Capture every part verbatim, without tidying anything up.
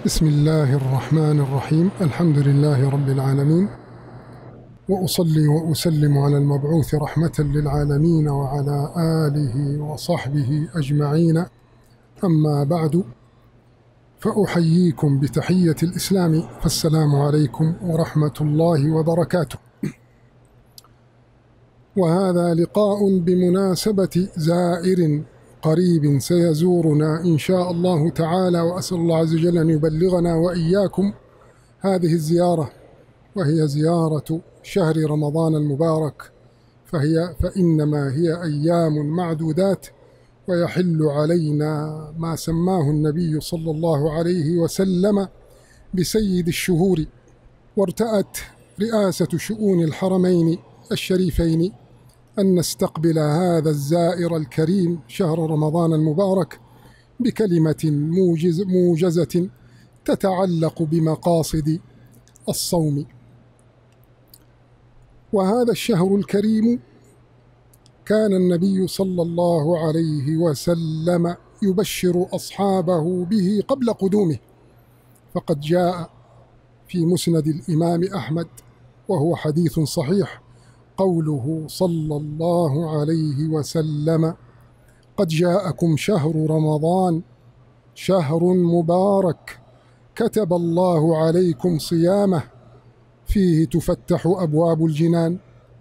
بسم الله الرحمن الرحيم. الحمد لله رب العالمين، وأصلي وأسلم على المبعوث رحمة للعالمين وعلى آله وصحبه أجمعين. أما بعد، فأحييكم بتحية الإسلام، فالسلام عليكم ورحمة الله وبركاته. وهذا لقاء بمناسبة زائر قريب سيزورنا إن شاء الله تعالى، وأسأل الله عز وجل أن يبلغنا وإياكم هذه الزيارة، وهي زيارة شهر رمضان المبارك، فهي فإنما هي أيام معدودات، ويحل علينا ما سماه النبي صلى الله عليه وسلم بسيد الشهور. وارتأت رئاسة شؤون الحرمين الشريفين أن نستقبل هذا الزائر الكريم شهر رمضان المبارك بكلمة موجز موجزة تتعلق بمقاصد الصوم. وهذا الشهر الكريم كان النبي صلى الله عليه وسلم يبشر أصحابه به قبل قدومه، فقد جاء في مسند الإمام أحمد وهو حديث صحيح قوله صلى الله عليه وسلم: قد جاءكم شهر رمضان شهر مبارك كتب الله عليكم صيامه، فيه تفتح أبواب الجنان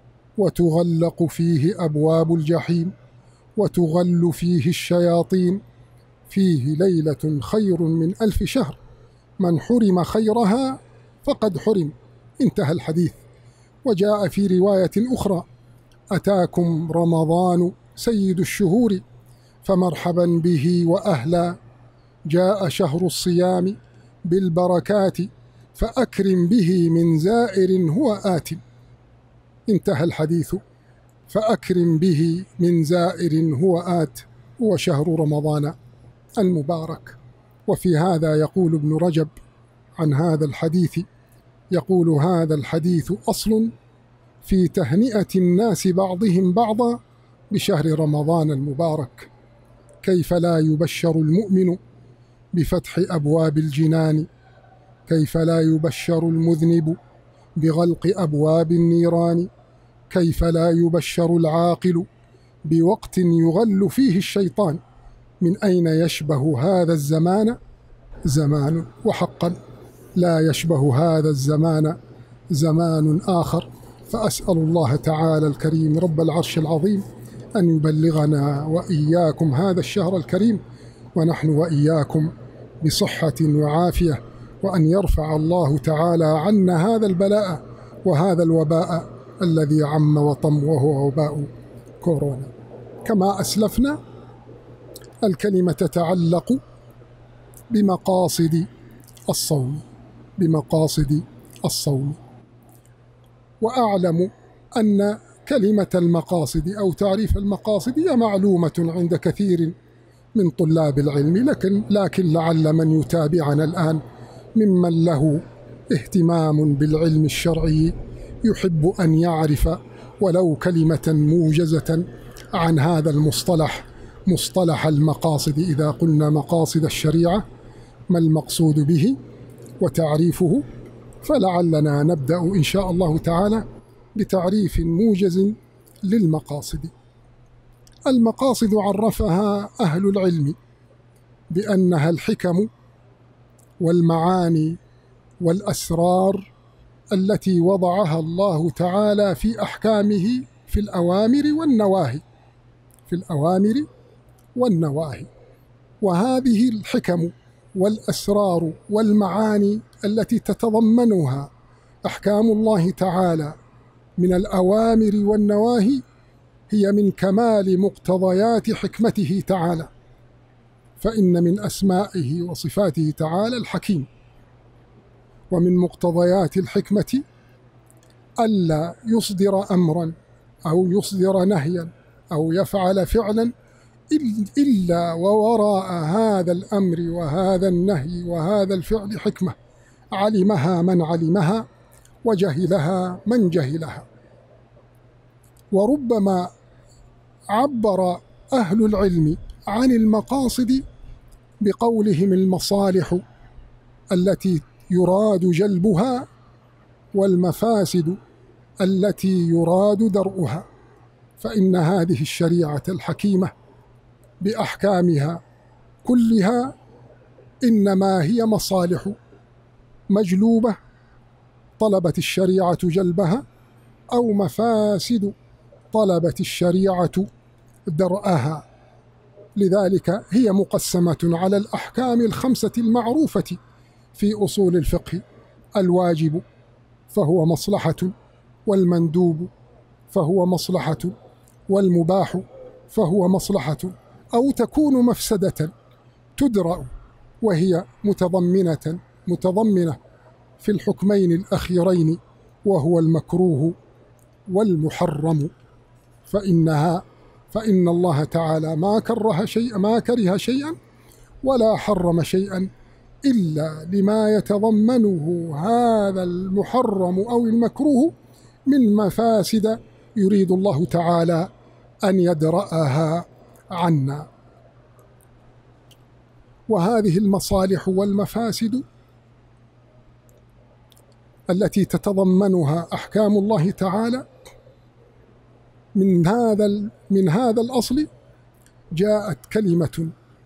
وتغلق فيه أبواب الجحيم وتغل فيه الشياطين، فيه ليلة خير من ألف شهر، من حرم خيرها فقد حرم. انتهى الحديث. وجاء في رواية أخرى: أتاكم رمضان سيد الشهور فمرحبا به وأهلا، جاء شهر الصيام بالبركات فأكرم به من زائر هو آت. انتهى الحديث. فأكرم به من زائر هو آت، هو شهر رمضان المبارك. وفي هذا يقول ابن رجب عن هذا الحديث، يقول: هذا الحديث أصل في تهنئة الناس بعضهم بعضا بشهر رمضان المبارك. كيف لا يبشر المؤمن بفتح أبواب الجنان؟ كيف لا يبشر المذنب بغلق أبواب النيران؟ كيف لا يبشر العاقل بوقت يغل فيه الشيطان؟ من أين يشبه هذا الزمان زمان؟ وحقا لا يشبه هذا الزمان زمان آخر. فأسأل الله تعالى الكريم رب العرش العظيم أن يبلغنا وإياكم هذا الشهر الكريم، ونحن وإياكم بصحة وعافية، وأن يرفع الله تعالى عنا هذا البلاء وهذا الوباء الذي عم وطم، وهو وباء كورونا. كما أسلفنا، الكلمة تتعلق بمقاصد الصوم بمقاصد الصوم وأعلم أن كلمة المقاصد أو تعريف المقاصد هي معلومة عند كثير من طلاب العلم، لكن, لكن لعل من يتابعنا الآن ممن له اهتمام بالعلم الشرعي يحب أن يعرف ولو كلمة موجزة عن هذا المصطلح، مصطلح المقاصد. إذا قلنا مقاصد الشريعة، ما المقصود به وتعريفه؟ فلعلنا نبدأ إن شاء الله تعالى بتعريف موجز للمقاصد. المقاصد عرفها أهل العلم بأنها الحكم والمعاني والأسرار التي وضعها الله تعالى في أحكامه في الأوامر والنواهي في الأوامر والنواهي وهذه الحكم والأسرار والمعاني التي تتضمنها أحكام الله تعالى من الأوامر والنواهي هي من كمال مقتضيات حكمته تعالى، فإن من أسمائه وصفاته تعالى الحكيم، ومن مقتضيات الحكمة ألا يصدر أمرا أو يصدر نهيا أو يفعل فعلا إلا ووراء هذا الأمر وهذا النهي وهذا الفعل حكمة، علمها من علمها وجهلها من جهلها. وربما عبر أهل العلم عن المقاصد بقولهم المصالح التي يراد جلبها والمفاسد التي يراد درءها، فإن هذه الشريعة الحكيمة بأحكامها كلها إنما هي مصالح مجلوبة طلبت الشريعة جلبها، أو مفاسد طلبت الشريعة درءها. لذلك هي مقسمة على الأحكام الخمسة المعروفة في أصول الفقه: الواجب فهو مصلحة، والمندوب فهو مصلحة، والمباح فهو مصلحة أو تكون مفسدة تدرأ، وهي متضمنة متضمنة في الحكمين الأخيرين، وهو المكروه والمحرم. فإنها فإن الله تعالى ما كره شيئا ما كره شيئا ولا حرم شيئا إلا لما يتضمنه هذا المحرم أو المكروه من مفاسد يريد الله تعالى أن يدرأها عنا. وهذه المصالح والمفاسد التي تتضمنها أحكام الله تعالى من هذا من هذا الأصل جاءت كلمة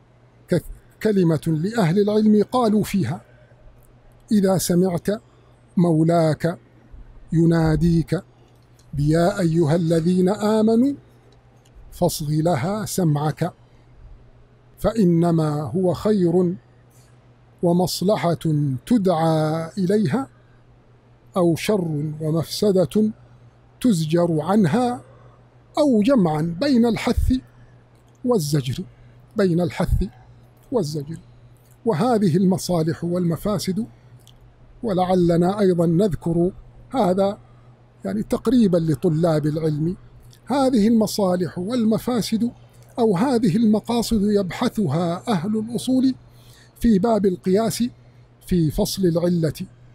كلمة لأهل العلم قالوا فيها: إذا سمعت مولاك يناديك بيا أيها الذين آمنوا فاصغ لها سمعك، فإنما هو خير ومصلحة تدعى إليها، أو شر ومفسدة تزجر عنها، أو جمعا بين الحث والزجر بين الحث والزجر. وهذه المصالح والمفاسد، ولعلنا أيضا نذكر هذا يعني تقريبا لطلاب العلم، هذه المصالح والمفاسد أو هذه المقاصد يبحثها أهل الأصول في باب القياس في فصل العلة،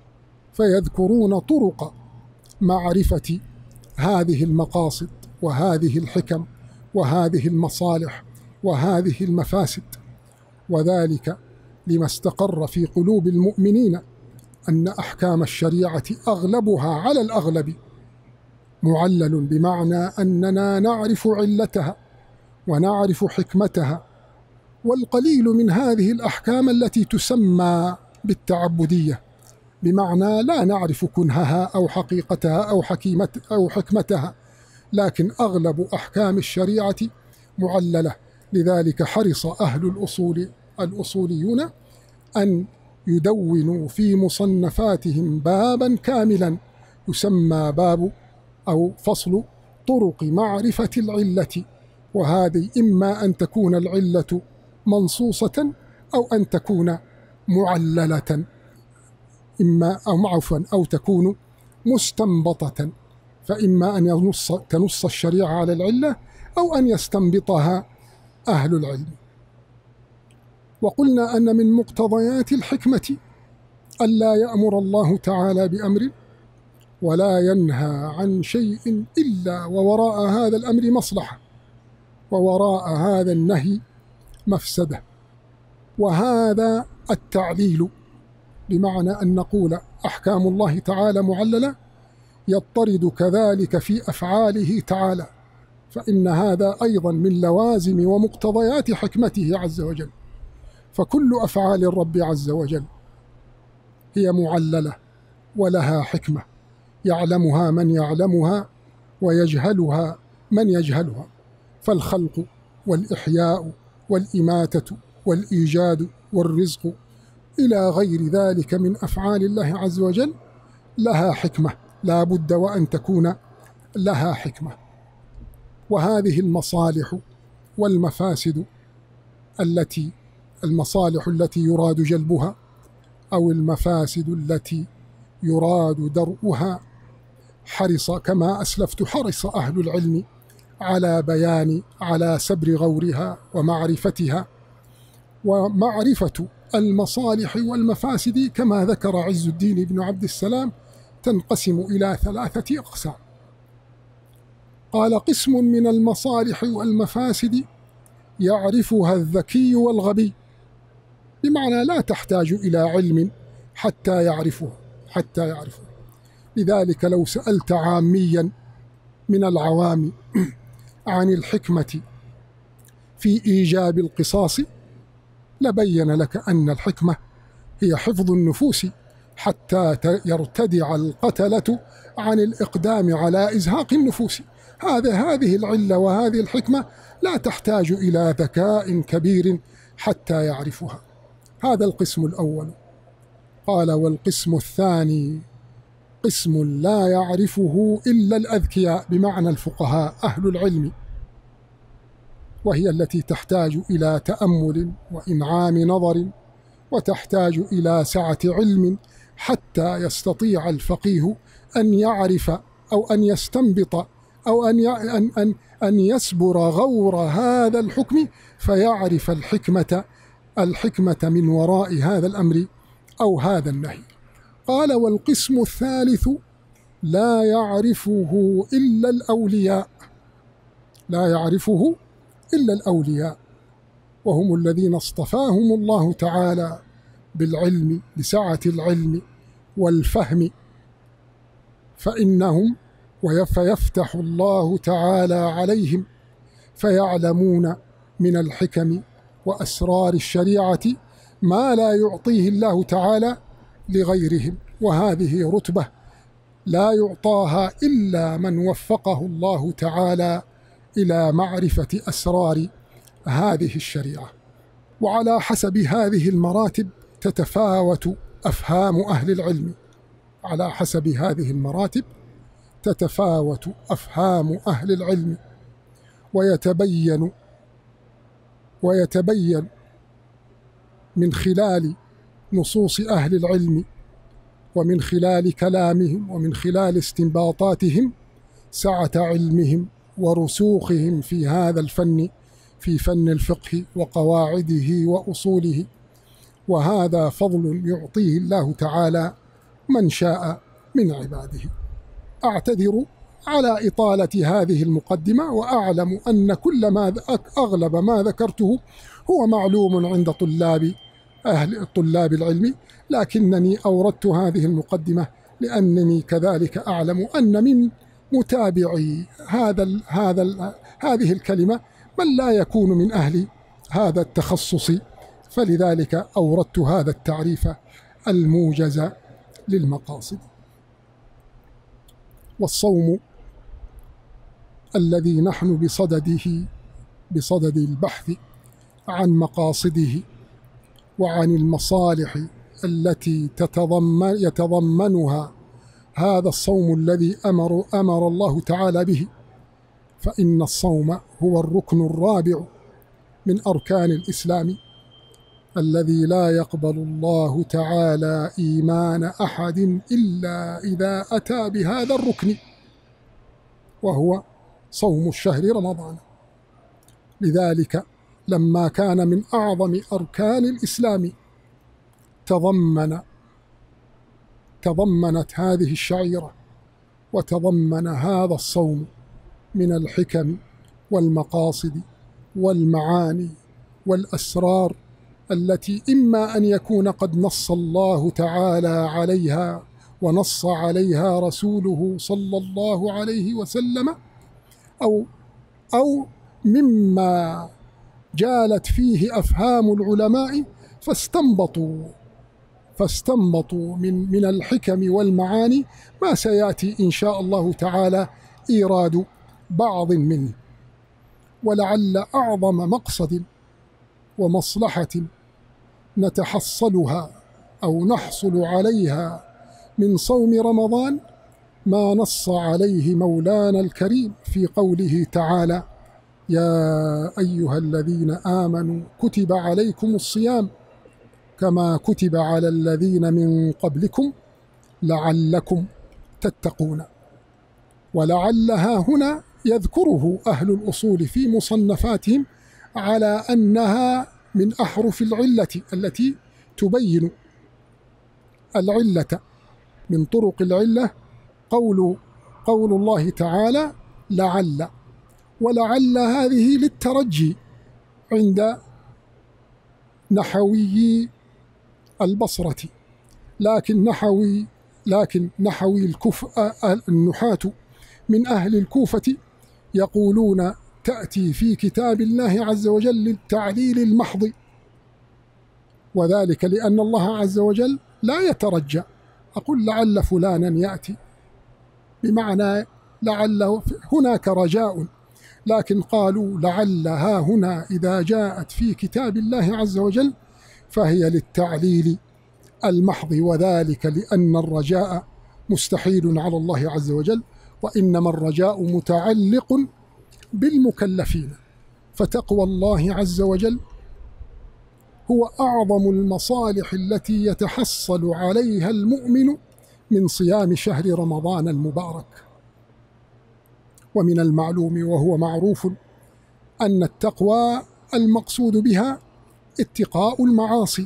فيذكرون طرق معرفة هذه المقاصد وهذه الحكم وهذه المصالح وهذه المفاسد، وذلك لما استقر في قلوب المؤمنين أن أحكام الشريعة أغلبها على الأغلب معلل، بمعنى أننا نعرف علتها ونعرف حكمتها، والقليل من هذه الأحكام التي تسمى بالتعبدية، بمعنى لا نعرف كنهها أو حقيقتها أو حكيمة أو حكمتها، لكن أغلب أحكام الشريعة معللة. لذلك حرص أهل الأصول الأصوليون أن يدونوا في مصنفاتهم بابا كاملا يسمى باب أو فصل طرق معرفة العلة، وهذه إما أن تكون العلة منصوصة أو أن تكون معللة، إما أو عفوا أو تكون مستنبطة، فإما أن ينص تنص الشريعة على العلة أو أن يستنبطها أهل العلم. وقلنا أن من مقتضيات الحكمة ألا يأمر الله تعالى بأمر ولا ينهى عن شيء إلا ووراء هذا الأمر مصلحة، ووراء هذا النهي مفسدة. وهذا التعليل، بمعنى أن نقول أحكام الله تعالى معللة، يضطرد كذلك في أفعاله تعالى، فإن هذا أيضا من لوازم ومقتضيات حكمته عز وجل. فكل أفعال الرب عز وجل هي معللة ولها حكمة يعلمها من يعلمها ويجهلها من يجهلها، فالخلق والإحياء والإماتة والإيجاد والرزق إلى غير ذلك من أفعال الله عز وجل لها حكمة، لا بد وأن تكون لها حكمة. وهذه المصالح والمفاسد التي المصالح التي يراد جلبها أو المفاسد التي يراد درءها، حرص كما أسلفت حرص أهل العلم على بيان على سبر غورها ومعرفتها. ومعرفة المصالح والمفاسد كما ذكر عز الدين بن عبد السلام تنقسم إلى ثلاثة أقسام. قال: قسم من المصالح والمفاسد يعرفها الذكي والغبي، بمعنى لا تحتاج إلى علم حتى يعرفوها حتى يعرفوها. لذلك لو سألت عاميا من العوام عن الحكمة في إيجاب القصاص لبين لك أن الحكمة هي حفظ النفوس حتى يرتدع القتلة عن الإقدام على إزهاق النفوس. هذا هذه العلة وهذه الحكمة لا تحتاج إلى ذكاء كبير حتى يعرفها. هذا القسم الأول. قال: والقسم الثاني قسم لا يعرفه إلا الأذكياء، بمعنى الفقهاء أهل العلم، وهي التي تحتاج إلى تأمل وإنعام نظر، وتحتاج إلى سعة علم حتى يستطيع الفقيه أن يعرف أو أن يستنبط أو أن أن أن أن يسبر غور هذا الحكم فيعرف الحكمة الحكمة من وراء هذا الأمر أو هذا النهي. قال: والقسم الثالث لا يعرفه إلا الأولياء، لا يعرفه إلا الأولياء، وهم الذين اصطفاهم الله تعالى بالعلم، بسعة العلم والفهم، فإنهم ويفتح الله تعالى عليهم فيعلمون من الحكم وأسرار الشريعة ما لا يعطيه الله تعالى لغيرهم، وهذه رتبة لا يعطاها إلا من وفقه الله تعالى إلى معرفة أسرار هذه الشريعة. وعلى حسب هذه المراتب تتفاوت أفهام أهل العلم، على حسب هذه المراتب تتفاوت أفهام أهل العلم، ويتبين ويتبين من خلال نصوص أهل العلم ومن خلال كلامهم ومن خلال استنباطاتهم سعة علمهم ورسوخهم في هذا الفن، في فن الفقه وقواعده وأصوله، وهذا فضل يعطيه الله تعالى من شاء من عباده. أعتذر على إطالة هذه المقدمة، وأعلم أن كل ما أغلب ما ذكرته هو معلوم عند طلاب أهل طلاب العلم، لكنني أوردت هذه المقدمة لأنني كذلك أعلم أن من متابعي هذا ال هذا ال هذه الكلمة من لا يكون من أهل هذا التخصص، فلذلك أوردت هذا التعريف الموجز للمقاصد. والصوم الذي نحن بصدده بصدد البحث عن مقاصده وعن المصالح التي تتضمن يتضمنها هذا الصوم الذي أمر أمر الله تعالى به، فإن الصوم هو الركن الرابع من أركان الإسلام الذي لا يقبل الله تعالى إيمان أحد إلا إذا أتى بهذا الركن، وهو صوم الشهر رمضان. لذلك لما كان من أعظم أركان الإسلام تضمن تضمنت هذه الشعيرة وتضمن هذا الصوم من الحكم والمقاصد والمعاني والأسرار التي إما أن يكون قد نص الله تعالى عليها ونص عليها رسوله صلى الله عليه وسلم، أو أو مما جالت فيه أفهام العلماء فاستنبطوا فاستنبطوا من من الحكم والمعاني ما سيأتي إن شاء الله تعالى إيراد بعض منه. ولعل أعظم مقصد ومصلحة نتحصلها أو نحصل عليها من صوم رمضان ما نص عليه مولانا الكريم في قوله تعالى: يا أيها الذين آمنوا كتب عليكم الصيام كما كتب على الذين من قبلكم لعلكم تتقون. ولعلها هنا يذكره أهل الأصول في مصنفاتهم على أنها من أحرف العلة التي تبين العلة. من طرق العلة قول قول الله تعالى لعل، ولعل هذه للترجي عند نحوي البصرة، لكن نحوي لكن نحوي الكف النحاة من أهل الكوفة يقولون تأتي في كتاب الله عز وجل للتعليل المحض، وذلك لأن الله عز وجل لا يترجى. أقول لعل فلانا يأتي بمعنى لعل هناك رجاء، لكن قالوا لعل ها هنا إذا جاءت في كتاب الله عز وجل فهي للتعليل المحض، وذلك لأن الرجاء مستحيل على الله عز وجل، وإنما الرجاء متعلق بالمكلفين. فتقوى الله عز وجل هو أعظم المصالح التي يتحصل عليها المؤمن من صيام شهر رمضان المبارك. ومن المعلوم وهو معروف أن التقوى المقصود بها اتقاء المعاصي،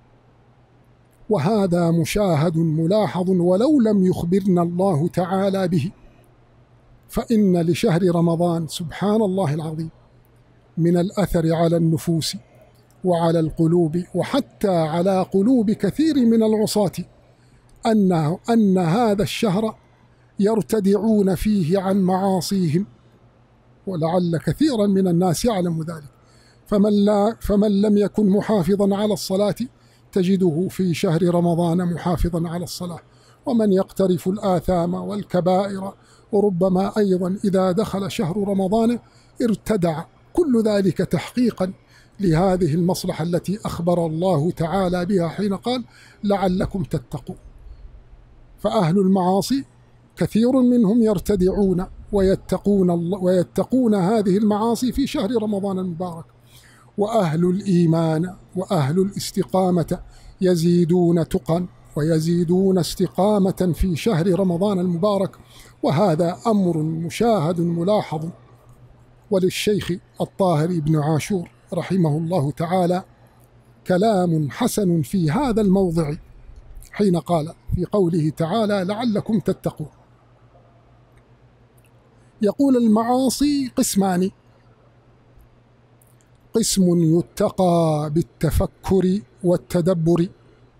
وهذا مشاهد ملاحظ ولو لم يخبرنا الله تعالى به، فإن لشهر رمضان سبحان الله العظيم من الأثر على النفوس وعلى القلوب وحتى على قلوب كثير من العصاة أن أن هذا الشهر يرتدعون فيه عن معاصيهم، ولعل كثيرا من الناس يعلم ذلك. فمن, لا فمن لم يكن محافظا على الصلاة تجده في شهر رمضان محافظا على الصلاة، ومن يقترف الآثام والكبائر وربما أيضا إذا دخل شهر رمضان ارتدع. كل ذلك تحقيقا لهذه المصلحة التي أخبر الله تعالى بها حين قال لعلكم تتقون. فأهل المعاصي كثير منهم يرتدعون ويتقون, ويتقون هذه المعاصي في شهر رمضان المبارك، وأهل الإيمان وأهل الاستقامة يزيدون تقا ويزيدون استقامة في شهر رمضان المبارك، وهذا أمر مشاهد ملاحظ. وللشيخ الطاهر بن عاشور رحمه الله تعالى كلام حسن في هذا الموضع حين قال في قوله تعالى لعلكم تتقون. يقول المعاصي قسمان: قسم يتقى بالتفكر والتدبر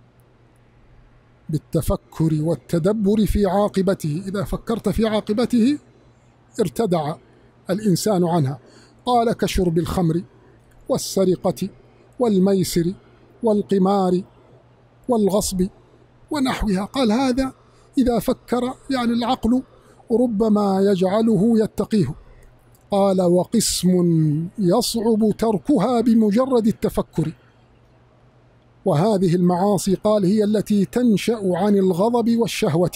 بالتفكر والتدبر في عاقبته، إذا فكرت في عاقبته ارتدع الإنسان عنها. قال كشرب الخمر والسرقة والميسر والقمار والغصب ونحوها. قال هذا إذا فكر يعني العقل ربما يجعله يتقيه. قال وقسم يصعب تركها بمجرد التفكر، وهذه المعاصي قال هي التي تنشأ عن الغضب والشهوة.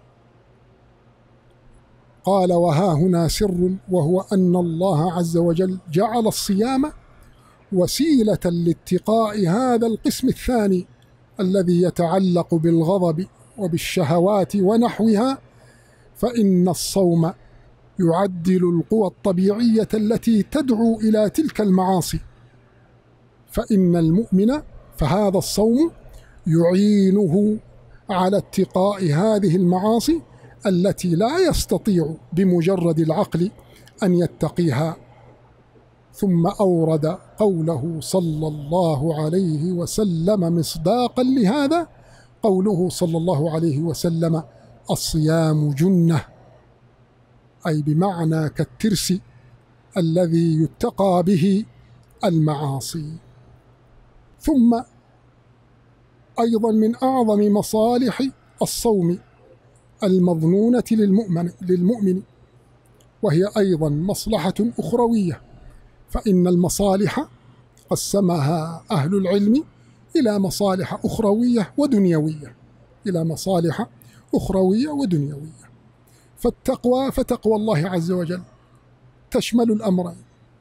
قال وها هنا سر، وهو أن الله عز وجل جعل الصيام وسيلة لاتقاء هذا القسم الثاني الذي يتعلق بالغضب وبالشهوات ونحوها، فإن الصوم يعدل القوى الطبيعية التي تدعو إلى تلك المعاصي، فإن المؤمن فهذا الصوم يعينه على اتقاء هذه المعاصي التي لا يستطيع بمجرد العقل أن يتقيها. ثم أورد قوله صلى الله عليه وسلم مصداقا لهذا، قوله صلى الله عليه وسلم الصيام جنة، أي بمعنى كالترس الذي يتقى به المعاصي. ثم أيضا من أعظم مصالح الصوم المظنونة للمؤمن, للمؤمن وهي أيضا مصلحة أخروية، فإن المصالح قسمها أهل العلم إلى مصالح أخروية ودنيوية إلى مصالح أخروية ودنيوية. فالتقوى فتقوى الله عز وجل تشمل الأمرين: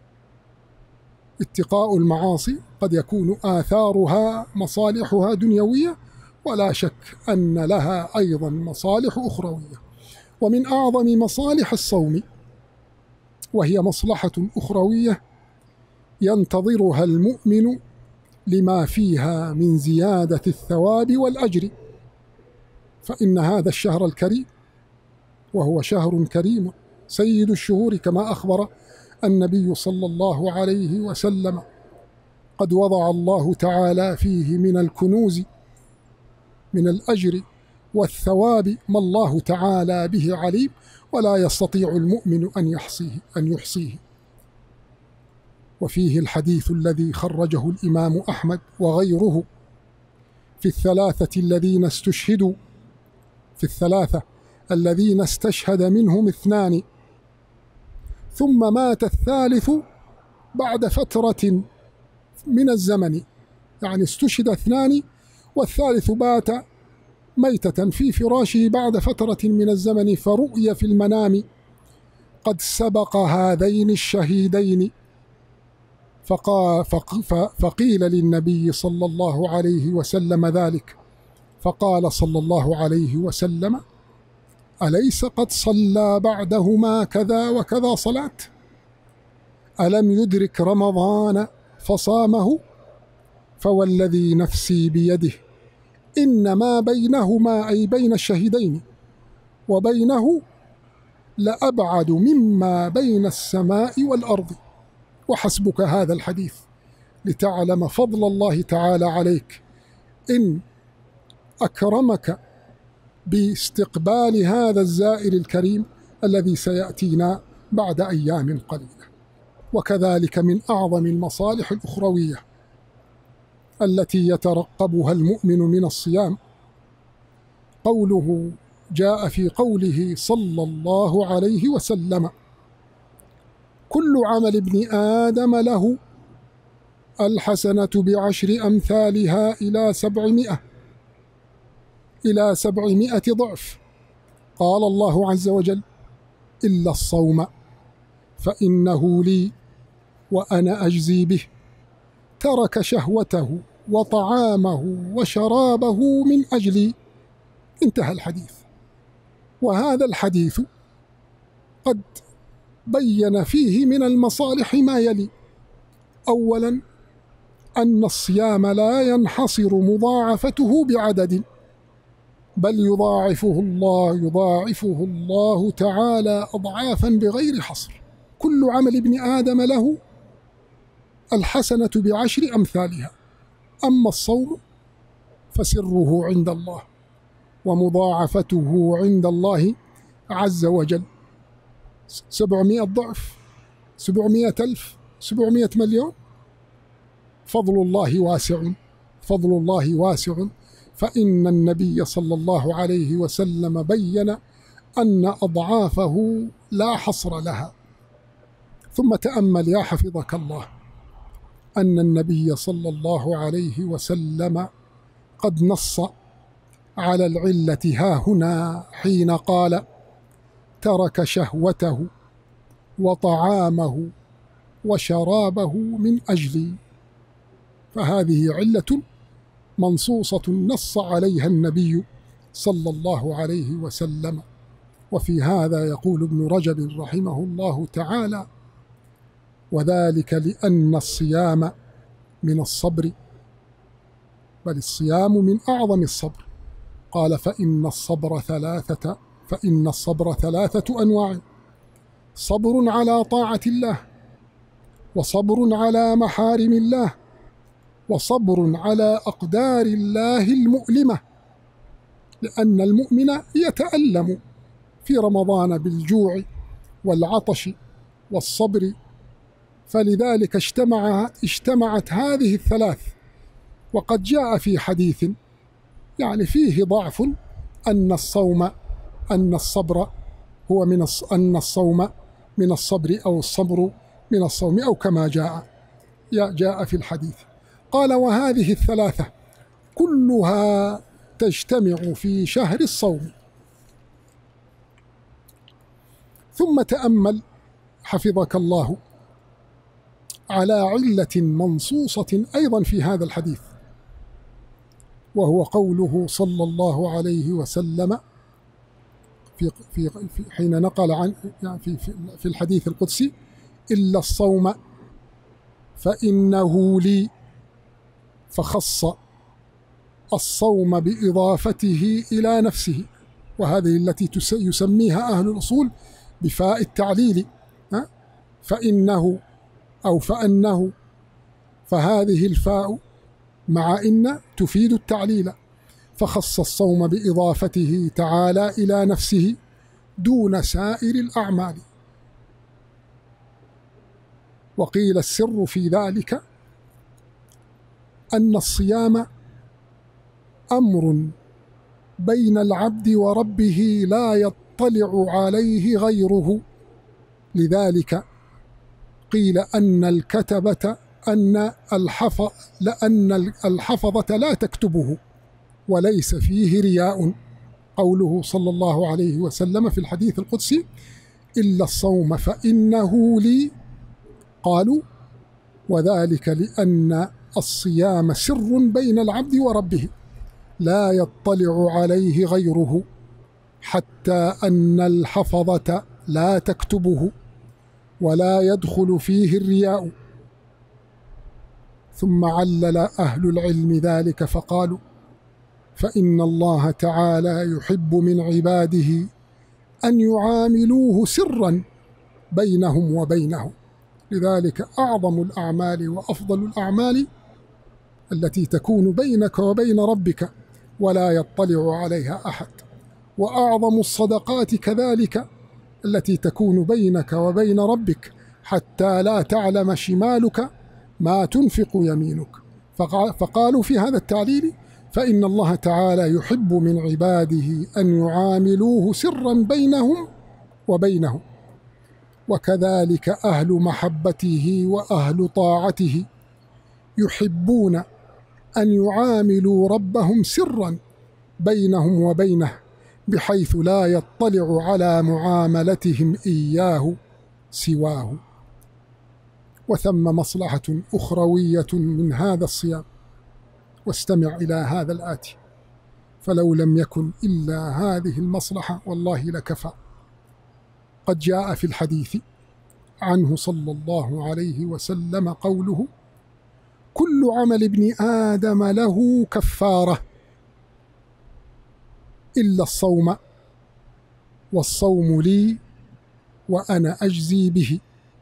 اتقاء المعاصي قد يكون آثارها مصالحها دنيوية، ولا شك أن لها أيضا مصالح أخروية. ومن أعظم مصالح الصوم وهي مصلحة أخروية ينتظرها المؤمن لما فيها من زيادة الثواب والأجر، فإن هذا الشهر الكريم وهو شهر كريم سيد الشهور كما أخبر النبي صلى الله عليه وسلم، قد وضع الله تعالى فيه من الكنوز من الأجر والثواب ما الله تعالى به عليم، ولا يستطيع المؤمن أن يحصيه أن يحصيه. وفيه الحديث الذي خرجه الإمام أحمد وغيره في الثلاثة الذين استشهدوا في الثلاثة الذين استشهد منهم اثنان ثم مات الثالث بعد فترة من الزمن، يعني استشهد اثنان والثالث بات ميتة في فراشه بعد فترة من الزمن، فرؤي في المنام قد سبق هذين الشهيدين، فقيل للنبي صلى الله عليه وسلم ذلك، فقال صلى الله عليه وسلم: أليس قد صلى بعدهما كذا وكذا صلاة؟ ألم يدرك رمضان فصامه؟ فوالذي نفسي بيده إن ما بينهما، أي بين الشهيدين وبينه، لأبعد مما بين السماء والأرض. وحسبك هذا الحديث لتعلم فضل الله تعالى عليك إن أكرمك باستقبال هذا الزائر الكريم الذي سيأتينا بعد أيام قليلة. وكذلك من أعظم المصالح الأخروية التي يترقبها المؤمن من الصيام قوله جاء في قوله صلى الله عليه وسلم: كل عمل ابن آدم له الحسنة بعشر أمثالها إلى سبعمائة إلى سبعمائة ضعف. قال الله عز وجل: إلا الصوم فإنه لي وأنا أجزي به، ترك شهوته وطعامه وشرابه من أجلي. انتهى الحديث. وهذا الحديث قد بين فيه من المصالح ما يلي: أولا أن الصيام لا ينحصر مضاعفته بعدد، بل يضاعفه الله يضاعفه الله تعالى أضعافا بغير حصر. كل عمل ابن آدم له الحسنة بعشر أمثالها، أما الصوم فسره عند الله ومضاعفته عند الله عز وجل سبعمائة ضعف، سبعمائة ألف، سبعمائة مليون. فضل الله واسع، فضل الله واسع. فإن النبي صلى الله عليه وسلم بين أن أضعافه لا حصر لها. ثم تأمل يا حفظك الله أن النبي صلى الله عليه وسلم قد نص على العلة ها هنا حين قال: ترك شهوته وطعامه وشرابه من أجلي. فهذه علة منصوصة نص عليها النبي صلى الله عليه وسلم. وفي هذا يقول ابن رجب رحمه الله تعالى: وذلك لأن الصيام من الصبر، بل الصيام من أعظم الصبر. قال: فإن الصبر ثلاثة فإن الصبر ثلاثة أنواع: صبر على طاعة الله، وصبر على محارم الله، وصبر على أقدار الله المؤلمة. لأن المؤمن يتألم في رمضان بالجوع والعطش والصبر، فلذلك اجتمع اجتمعت هذه الثلاث. وقد جاء في حديث يعني فيه ضعف أن الصوم أن الصبر هو من أن الصوم من الصبر، أو الصبر من الصوم، أو كما جاء جاء في الحديث. قال: وهذه الثلاثة كلها تجتمع في شهر الصوم. ثم تأمل حفظك الله على علة منصوصة أيضا في هذا الحديث، وهو قوله صلى الله عليه وسلم في في حين نقل عن يعني في في الحديث القدسي: إلا الصوم فإنه لي، فخص الصوم بإضافته إلى نفسه، وهذه التي يسميها أهل الأصول بفاء التعليل، فإنه أو فأنه، فهذه الفاء مع إن تفيد التعليل. فخص الصوم بإضافته تعالى إلى نفسه دون سائر الأعمال. وقيل السر في ذلك أن الصيام أمر بين العبد وربه لا يطلع عليه غيره، لذلك قيل أن الكتبة أن الحفظ لأن الحفظة لا تكتبه وليس فيه رياء، قوله صلى الله عليه وسلم في الحديث القدسي: إلا الصوم فإنه لي، قالوا: وذلك لأن الصيام سر بين العبد وربه لا يطلع عليه غيره، حتى أن الحفظة لا تكتبه ولا يدخل فيه الرياء. ثم علل أهل العلم ذلك فقالوا: فإن الله تعالى يحب من عباده أن يعاملوه سرا بينهم وبينه، لذلك أعظم الأعمال وأفضل الأعمال التي تكون بينك وبين ربك ولا يطلع عليها أحد، وأعظم الصدقات كذلك التي تكون بينك وبين ربك حتى لا تعلم شمالك ما تنفق يمينك. فقالوا في هذا التعليل: فإن الله تعالى يحب من عباده أن يعاملوه سرا بينهم وبينه. وكذلك أهل محبته وأهل طاعته يحبون أن يعاملوا ربهم سرا بينهم وبينه، بحيث لا يطلع على معاملتهم إياه سواه. وثم مصلحة أخروية من هذا الصيام، واستمع إلى هذا الآتي: فلو لم يكن إلا هذه المصلحة والله لكفى. قد جاء في الحديث عنه صلى الله عليه وسلم قوله: كل عمل ابن آدم له كفارة إلا الصوم، والصوم لي وأنا أجزي به.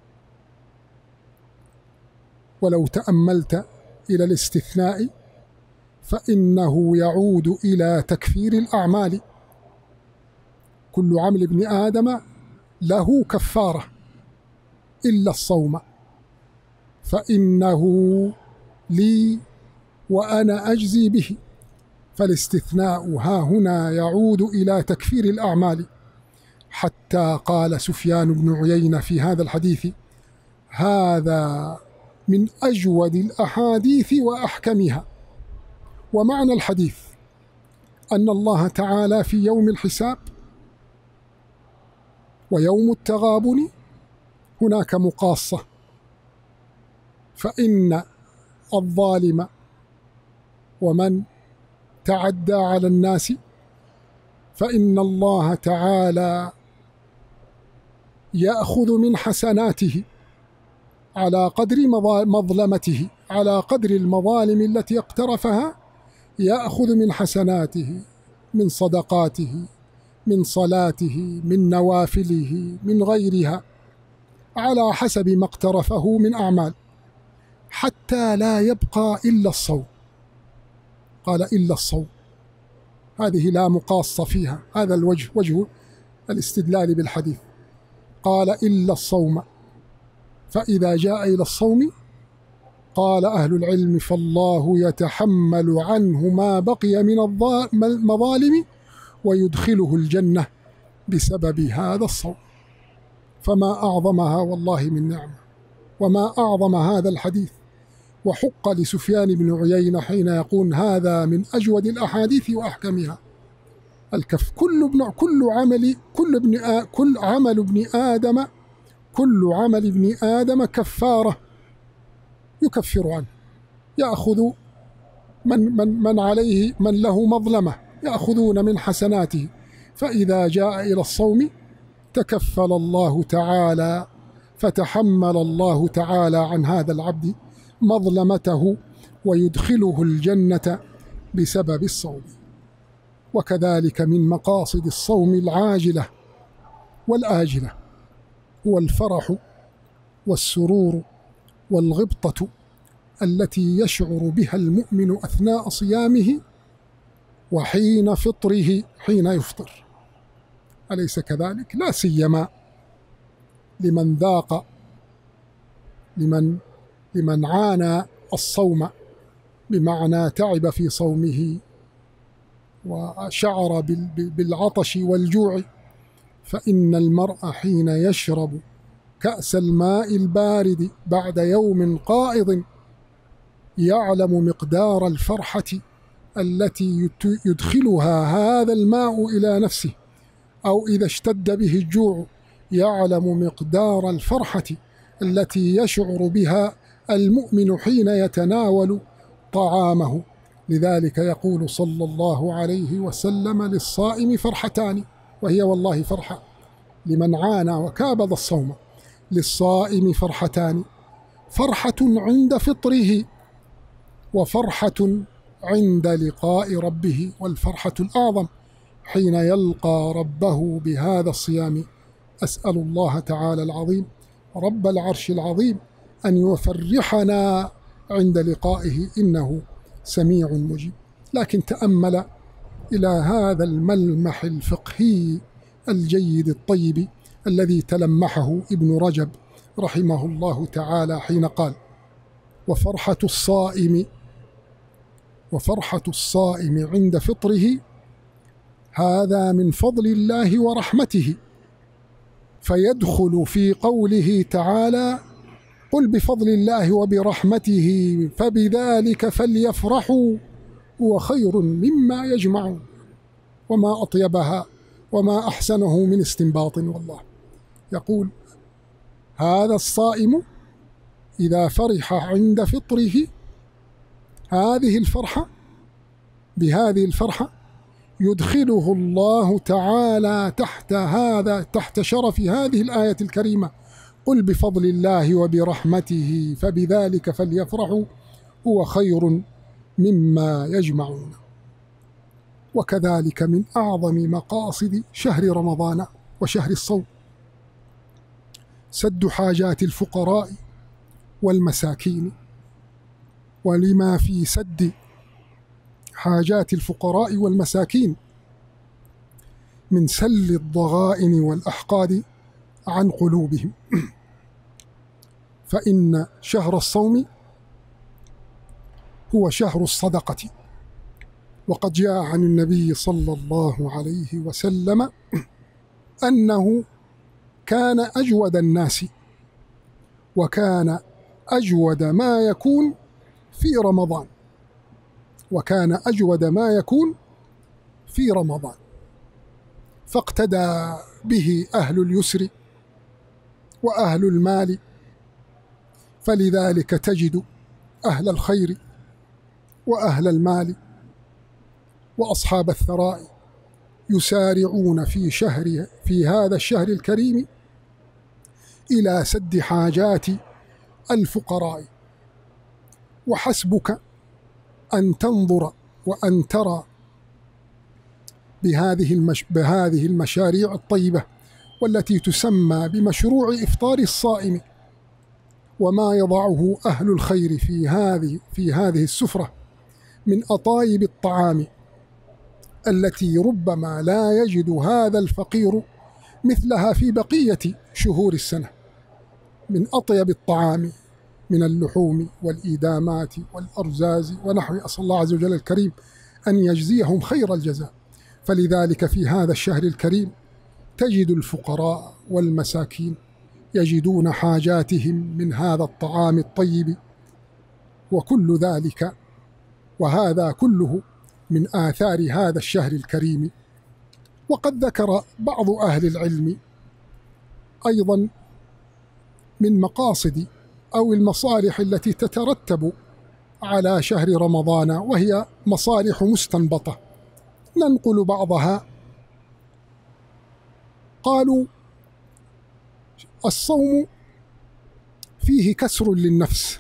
ولو تأملت إلى الاستثناء فإنه يعود إلى تكفير الأعمال. كل عمل ابن آدم له كفارة إلا الصوم، فإنه لي وأنا أجزي به. فالاستثناء ها هنا يعود إلى تكفير الأعمال، حتى قال سفيان بن عيينة في هذا الحديث: هذا من أجود الأحاديث وأحكمها. ومعنى الحديث أن الله تعالى في يوم الحساب ويوم التغابن هناك مقاصة، فإن الظالم ومن تعدى على الناس فإن الله تعالى يأخذ من حسناته على قدر مظلمته، على قدر المظالم التي اقترفها، يأخذ من حسناته، من صدقاته، من صلاته، من نوافله، من غيرها، على حسب ما اقترفه من أعمال، حتى لا يبقى إلا الصوم. قال: إلا الصوم، هذه لا مقاصة فيها، هذا الوجه وجه الاستدلال بالحديث. قال: إلا الصوم. فإذا جاء إلى الصوم قال أهل العلم: فالله يتحمل عنه ما بقي من المظالم ويدخله الجنة بسبب هذا الصوم. فما أعظمها والله من نعمة، وما أعظم هذا الحديث. وحق لسفيان بن عيينة حين يقول: هذا من أجود الأحاديث وأحكمها. الكف كل ابن كل عمل كل ابن آ كل عمل ابن آدم كل عمل ابن آدم كفارة يكفر عنه. يأخذ من من من عليه من له مظلمة، يأخذون من حسناته، فإذا جاء إلى الصوم تكفل الله تعالى، فتحمل الله تعالى عن هذا العبد مظلمته ويدخله الجنة بسبب الصوم. وكذلك من مقاصد الصوم العاجلة والآجلة هو الفرح والسرور والغبطة التي يشعر بها المؤمن أثناء صيامه وحين فطره حين يفطر، أليس كذلك؟ لا سيما لمن ذاق لمن لمن عانى الصوم، بمعنى تعب في صومه وشعر بالعطش والجوع، فإن المرء حين يشرب كأس الماء البارد بعد يوم قائض يعلم مقدار الفرحة التي يدخلها هذا الماء إلى نفسه، أو إذا اشتد به الجوع يعلم مقدار الفرحة التي يشعر بها المؤمن حين يتناول طعامه. لذلك يقول صلى الله عليه وسلم: للصائم فرحتان، وهي والله فرحة لمن عانى وكابد الصوم. للصائم فرحتان: فرحة عند فطره، وفرحة عند لقاء ربه، والفرحة الأعظم حين يلقى ربه بهذا الصيام. أسأل الله تعالى العظيم رب العرش العظيم أن يفرحنا عند لقائه، إنه سميع مجيب. لكن تأمل إلى هذا الملمح الفقهي الجيد الطيب الذي تلمحه ابن رجب رحمه الله تعالى حين قال: وفرحة الصائم وفرحة الصائم عند فطره هذا من فضل الله ورحمته، فيدخل في قوله تعالى: قل بفضل الله وبرحمته فبذلك فليفرحوا هو خير مما يجمعون. وما أطيبها وما أحسنه من استنباط. والله يقول: هذا الصائم إذا فرح عند فطره هذه الفرحة بهذه الفرحة يدخله الله تعالى تحت هذا تحت شرف هذه الآية الكريمة: قل بفضل الله وبرحمته فبذلك فليفرحوا هو خير مما يجمعون. وكذلك من أعظم مقاصد شهر رمضان وشهر الصوم سد حاجات الفقراء والمساكين. ولما في سد حاجات الفقراء والمساكين من سل الضغائن والأحقاد عن قلوبهم، فإن شهر الصوم هو شهر الصدقة. وقد جاء عن النبي صلى الله عليه وسلم أنه كان أجود الناس، وكان أجود ما يكون في رمضان وكان أجود ما يكون في رمضان فاقتدى به أهل اليسر وأهل المال. فلذلك تجد أهل الخير وأهل المال وأصحاب الثراء يسارعون في شهر في هذا الشهر الكريم إلى سد حاجات الفقراء. وحسبك أن تنظر وأن ترى بهذه المش... بهذه المشاريع الطيبة والتي تسمى بمشروع إفطار الصائم، وما يضعه أهل الخير في هذه في هذه السفرة من أطايب الطعام التي ربما لا يجد هذا الفقير مثلها في بقية شهور السنة، من أطيب الطعام من اللحوم والإيدامات والأرزاز ونحو. أسأل الله عز وجل الكريم أن يجزيهم خير الجزاء. فلذلك في هذا الشهر الكريم تجد الفقراء والمساكين يجدون حاجاتهم من هذا الطعام الطيب، وكل ذلك وهذا كله من آثار هذا الشهر الكريم. وقد ذكر بعض أهل العلم أيضا من مقاصد أو المصالح التي تترتب على شهر رمضان، وهي مصالح مستنبطة ننقل بعضها. قالوا: الصوم فيه كسر للنفس،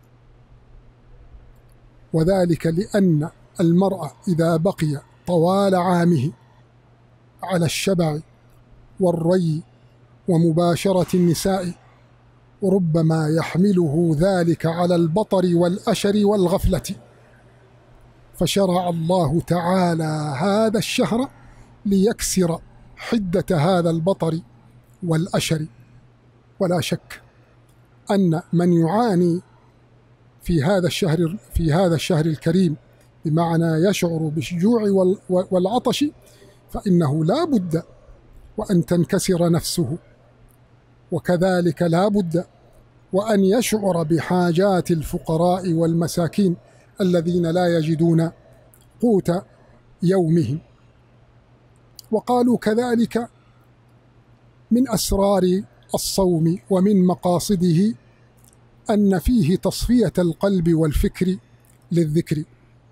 وذلك لأن المرء إذا بقي طوال عامه على الشبع والري ومباشرة النساء ربما يحمله ذلك على البطر والأشر والغفلة، فشرع الله تعالى هذا الشهر ليكسر حدة هذا البطر والأشر. ولا شك أن من يعاني في هذا الشهر في هذا الشهر الكريم بمعنى يشعر بالجوع والعطش، فإنه لا بد وأن تنكسر نفسه، وكذلك لا بد وأن يشعر بحاجات الفقراء والمساكين الذين لا يجدون قوت يومهم. وقالوا كذلك من أسرار الصوم ومن مقاصده أن فيه تصفية القلب والفكر للذكر.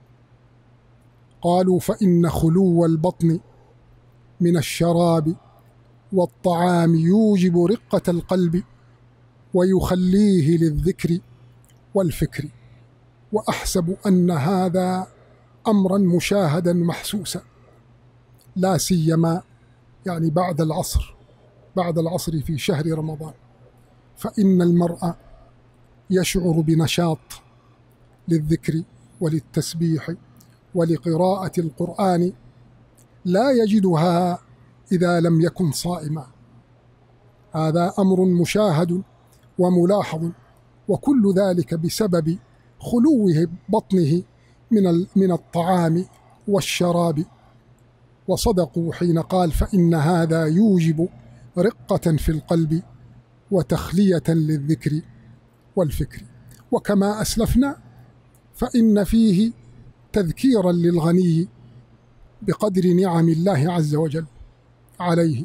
قالوا فإن خلو البطن من الشراب والطعام يوجب رقة القلب ويخليه للذكر والفكر. وأحسب أن هذا أمرا مشاهدا محسوسا، لا سيما يعني بعد العصر بعد العصر في شهر رمضان، فإن المرء يشعر بنشاط للذكر وللتسبيح ولقراءة القرآن لا يجدها إذا لم يكن صائما. هذا أمر مشاهد وملاحظ، وكل ذلك بسبب خلوه بطنه من من الطعام والشراب. وصدقوا حين قال فإن هذا يوجب رقة في القلب وتخلية للذكر والفكر. وكما أسلفنا فإن فيه تذكيرا للغني بقدر نعم الله عز وجل عليه،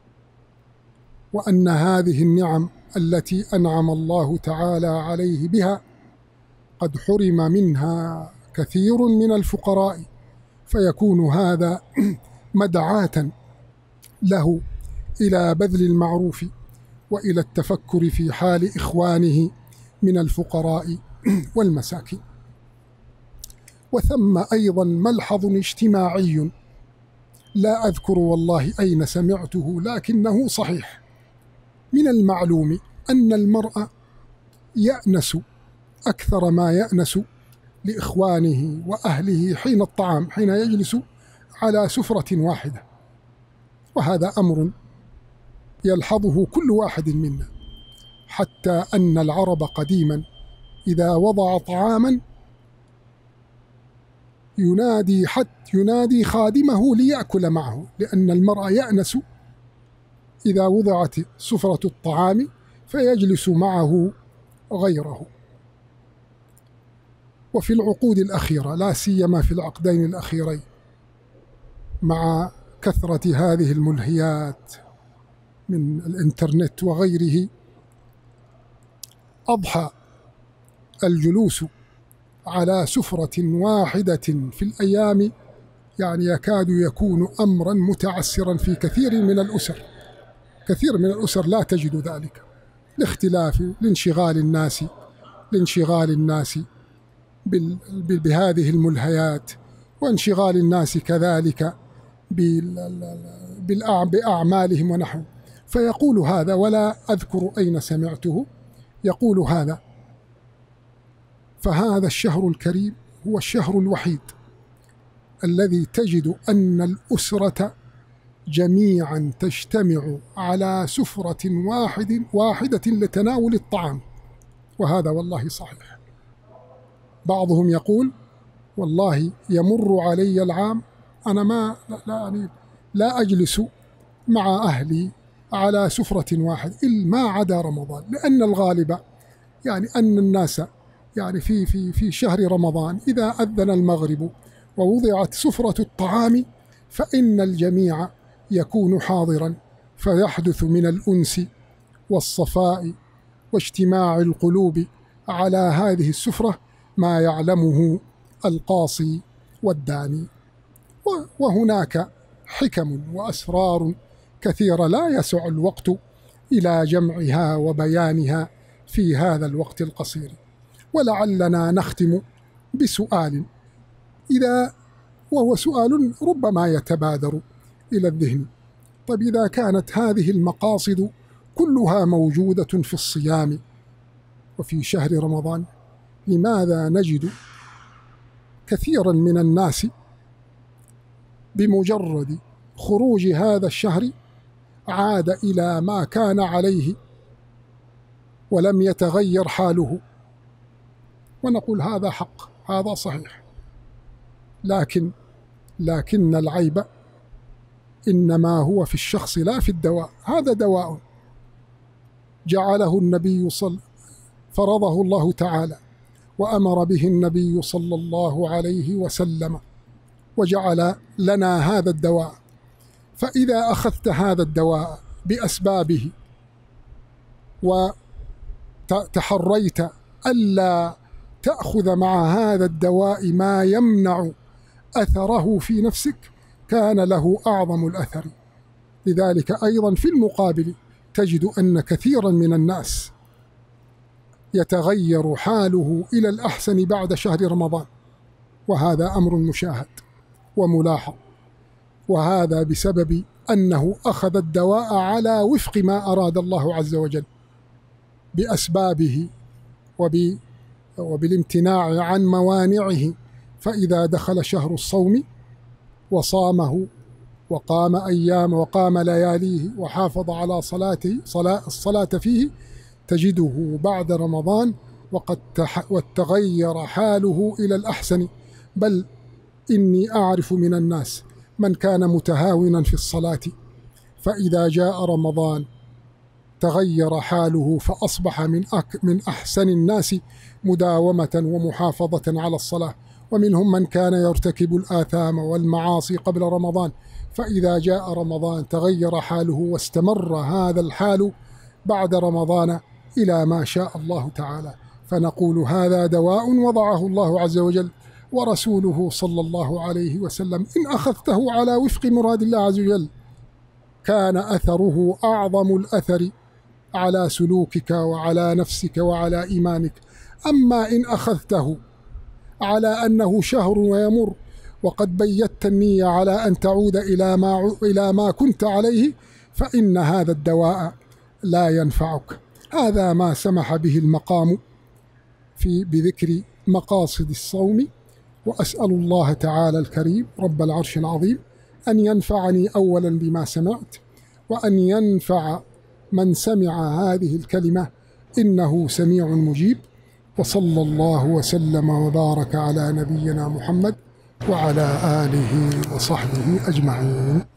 وأن هذه النعم التي أنعم الله تعالى عليه بها قد حرم منها كثير من الفقراء، فيكون هذا مدعاة له إلى بذل المعروف وإلى التفكر في حال إخوانه من الفقراء والمساكين. وثم أيضا ملحظ اجتماعي لا أذكر والله أين سمعته لكنه صحيح. من المعلوم أن المرء يأنس أكثر ما يأنس لإخوانه وأهله حين الطعام، حين يجلس على سفرة واحدة، وهذا أمر يلحظه كل واحد منا، حتى أن العرب قديما إذا وضع طعاما ينادي حتى ينادي خادمه ليأكل معه، لأن المرء يأنس إذا وضعت سفرة الطعام فيجلس معه غيره. وفي العقود الأخيرة لا سيما في العقدين الأخيرين مع كثرة هذه الملهيات من الإنترنت وغيره، أضحى الجلوس على سفرة واحدة في الأيام يعني يكاد يكون أمرا متعسرا في كثير من الأسر. كثير من الأسر لا تجد ذلك لاختلاف لانشغال الناس لانشغال الناس بهذه الملهيات، وانشغال الناس كذلك بأعمالهم ونحو. فيقول هذا، ولا أذكر أين سمعته، يقول هذا: فهذا الشهر الكريم هو الشهر الوحيد الذي تجد أن الأسرة جميعا تجتمع على سفرة واحد واحدة لتناول الطعام. وهذا والله صحيح. بعضهم يقول: والله يمر علي العام أنا ما لا, لا, لا أجلس مع أهلي على سفرة واحدة إلا ما عدا رمضان، لأن الغالب يعني أن الناس يعني في في في شهر رمضان إذا أذن المغرب ووضعت سفرة الطعام فإن الجميع يكون حاضرا، فيحدث من الأنس والصفاء واجتماع القلوب على هذه السفرة ما يعلمه القاصي والداني. وهناك حكم وأسرار كثيرة لا يسع الوقت إلى جمعها وبيانها في هذا الوقت القصير. ولعلنا نختم بسؤال، إذا وهو سؤال ربما يتبادر إلى الذهن: طيب إذا كانت هذه المقاصد كلها موجودة في الصيام وفي شهر رمضان، لماذا نجد كثيرا من الناس بمجرد خروج هذا الشهر عاد إلى ما كان عليه ولم يتغير حاله، ونقول هذا حق، هذا صحيح، لكن لكن العيب إنما هو في الشخص لا في الدواء. هذا دواء جعله النبي صلى فرضه الله تعالى وأمر به النبي صلى الله عليه وسلم وجعل لنا هذا الدواء. فإذا أخذت هذا الدواء بأسبابه وتحريت ألا تأخذ مع هذا الدواء ما يمنع أثره في نفسك كان له أعظم الأثر. لذلك أيضا في المقابل تجد أن كثيرا من الناس يتغير حاله إلى الأحسن بعد شهر رمضان، وهذا أمر مشاهد وملاحظ، وهذا بسبب أنه أخذ الدواء على وفق ما أراد الله عز وجل بأسبابه وب وبالامتناع عن موانعه. فإذا دخل شهر الصوم وصامه وقام أيام وقام لياليه وحافظ على صلاته صلاة الصلاة فيه تجده بعد رمضان وقد تغير حاله إلى الأحسن. بل إني أعرف من الناس من كان متهاونا في الصلاة فإذا جاء رمضان تغير حاله فأصبح من أك من أحسن الناس مداومة ومحافظة على الصلاة. ومنهم من كان يرتكب الآثام والمعاصي قبل رمضان فإذا جاء رمضان تغير حاله واستمر هذا الحال بعد رمضان إلى ما شاء الله تعالى. فنقول هذا دواء وضعه الله عز وجل ورسوله صلى الله عليه وسلم، إن أخذته على وفق مراد الله عز وجل كان أثره أعظم الأثر على سلوكك وعلى نفسك وعلى إيمانك. أما إن أخذته على أنه شهر ويمر وقد بيت النية على أن تعود إلى ما, إلى ما كنت عليه فإن هذا الدواء لا ينفعك. هذا ما سمح به المقام في بذكر مقاصد الصوم. وأسأل الله تعالى الكريم رب العرش العظيم أن ينفعني أولا بما سمعت، وأن ينفع من سمع هذه الكلمة إنه سميع مجيب. وصلى الله وسلم وبارك على نبينا محمد وعلى آله وصحبه أجمعين.